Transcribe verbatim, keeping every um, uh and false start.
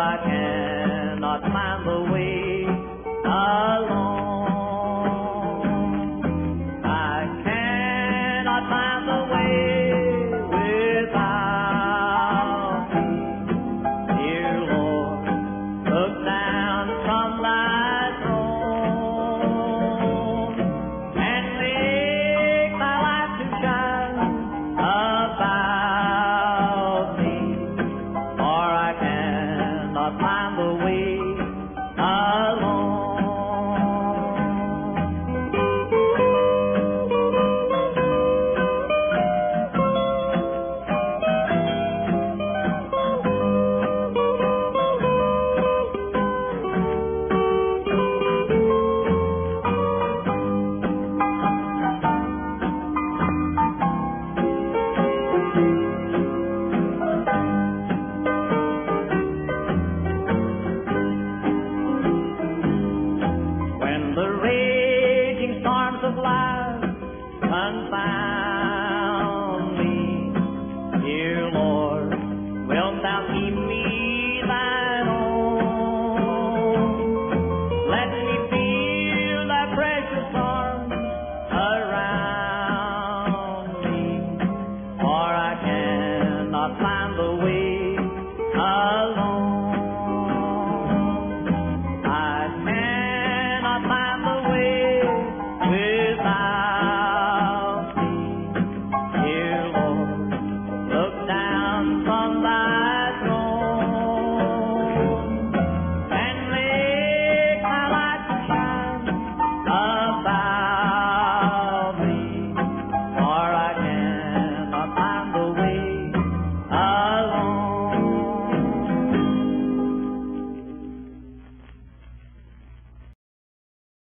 I cannot find the way alone. I cannot find the way without thee. Dear Lord, look down from thy throne and make thy light to shine about me, for I cannot find the way